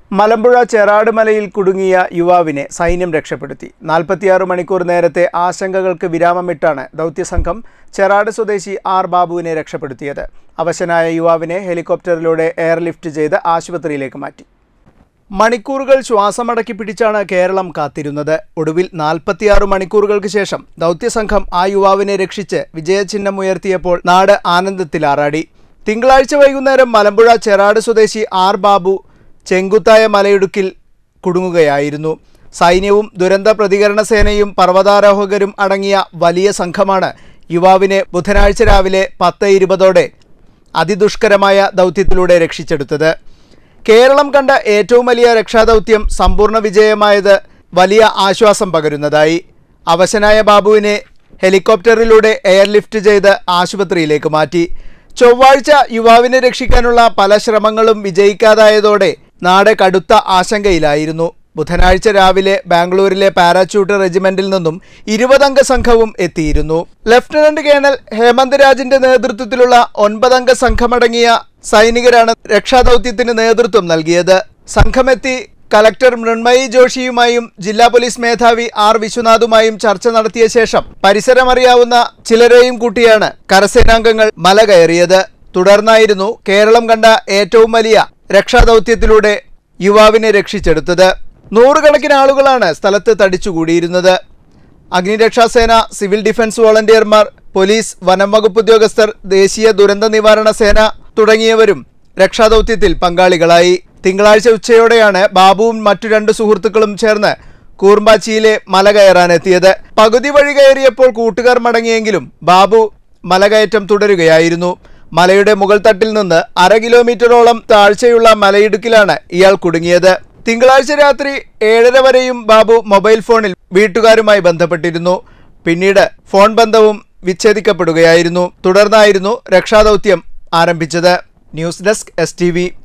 മലമ്പുഴ ചെറാട് മലയിൽ കുടുങ്ങിയ യുവാവിനെ സൈന്യം രക്ഷപ്പെടുത്തി. 46 മണിക്കൂർ നേരത്തെ ആശങ്കകൾക്ക് വിരാമമിട്ടാണ് ദൗത്യസംഘം ചെറാട് സ്വദേശി ആർ ബാബുവിനെ രക്ഷപ്പെടുത്തിയത്. അവശനായ യുവാവിനെ ഹെലികോപ്റ്ററിലൂടെ എയർലിഫ്റ്റ് ചെയ്ത് ആശുപത്രിയിലേക്ക് മാറ്റി. മണിക്കൂറുകൾ ശ്വാസമടക്കി പിടിച്ചാണ് കേരളം കാത്തിരുന്നത്. ഒടുവിൽ 46 മണിക്കൂറുകൾക്ക് ശേഷം ദൗത്യസംഘം ആ യുവാവിനെ രക്ഷിച്ച് വിജയചിഹ്നം ഉയർത്തിയപ്പോൾ നാട് ആനന്ദത്തിലാറാടി. തിങ്കളാഴ്ച വൈകുന്നേരം മലമ്പുഴ ചെറാട് സ്വദേശി ആർ ബാബു ചെങ്കുത്തായ മലയിടുക്കിൽ കുടുങ്ങുകയായിരുന്നു. സൈന്യവും ദുരന്ത പ്രതികരണ സേനയും പർവ്വതാരോഹകരും അടങ്ങിയ വലിയ സംഘമാണ് യുവാവിനെ ബുധനാഴ്ച രാവിലെ 10:20 അതിദുഷ്കരമായ ദൗത്യത്തിലൂടെ രക്ഷിച്ചെടുത്തത്. കേരളം കണ്ട ഏറ്റവും വലിയ രക്ഷാദൗത്യം സമ്പൂർണ്ണ വിജയമായത് വലിയ ആശ്വാസം പകരുന്നതായി. അവശനായ ബാബുവിനെ ഹെലികോപ്റ്ററിലൂടെ എയർലിഫ്റ്റ് ചെയ്ത് ആശുപത്രിയിലേക്ക് മാറ്റി. ചൊവ്വാഴ്ച യുവാവിനെ രക്ഷിക്കാനുള്ള പല ശ്രമങ്ങളും വിജയിക്കാതായതോടെ നാട് കടുത്ത ആശങ്കയിലായിരുന്നു. ബുധനാഴ്ച രാവിലെ ബാംഗ്ലൂരിലെ പാരാച്യൂട്ട് റെജിമെന്റിൽ നിന്നും 20 അംഗ സംഘവും എത്തിയിരുന്നു. ലഫ്റ്റനന്റ് കേണൽ ഹേമന്ത് രാജിന്റെ നേതൃത്വത്തിലുള്ള 9 അംഗ സംഘമടങ്ങിയ സൈനികരാണ് രക്ഷാദൗത്യത്തിന് നേതൃത്വം നൽകിയത്. സംഘമെത്തി കലക്ടർ മൃണ്മയി ജോഷിയുമായും ജില്ലാ പോലീസ് മേധാവി ആർ വിശ്വനാഥുമായും ചർച്ച നടത്തിയ ശേഷം പരിസരമറിയാവുന്ന ചിലരെയും കൂട്ടിയാണ് കരസേനാംഗങ്ങൾ മല കയറിയത്. തുടർന്നായിരുന്നു കേരളം കണ്ട ഏറ്റവും വലിയ രക്ഷാദൗത്യത്തിലൂടെ യുവാവിനെ രക്ഷിച്ചെടുത്തത്. 100 കണക്കിന് ആളുകളാണ് സ്ഥലത്ത് തടിച്ചുകൂടിയിരുന്നത്. അഗ്നിരക്ഷാസേന, സിവിൽ ഡിഫൻസ് വോളണ്ടിയർമാർ, പോലീസ്, വനം വകുപ്പ് ഉദ്യോഗസ്ഥർ, ദേശീയ ദുരന്ത നിവാരണ സേന തുടങ്ങിയവരും രക്ഷാദൗത്യത്തിൽ പങ്കാളികളായി. തിങ്കളാഴ്ച ഉച്ചയോടെയാണ് ബാബുവും മറ്റു 2 സുഹൃത്തുക്കളും ചേർന്ന് കൂർമ്പാച്ചിയിലെ മല കയറാനെത്തിയത്. പകുതി വഴി കയറിയപ്പോൾ കൂട്ടുകാർ മടങ്ങിയെങ്കിലും ബാബു മലകയറ്റം തുടരുകയായിരുന്നു. മലയുടെ മുകൾ തട്ടിൽ നിന്ന് 1/2 കിലോമീറ്ററോളം താഴ്ചയുള്ള മലയിടുക്കിലാണ് ഇയാൾ കുടുങ്ങിയത്. തിങ്കളാഴ്ച രാത്രി 7:30 വരെയും ബാബു മൊബൈൽ ഫോണിൽ വീട്ടുകാരുമായി ബന്ധപ്പെട്ടിരുന്നു. പിന്നീട് ഫോൺ ബന്ധവും വിച്ഛേദിക്കപ്പെടുകയായിരുന്നു. തുടർന്നായിരുന്നു രക്ഷാദൗത്യം ആരംഭിച്ചത്. News desk STV.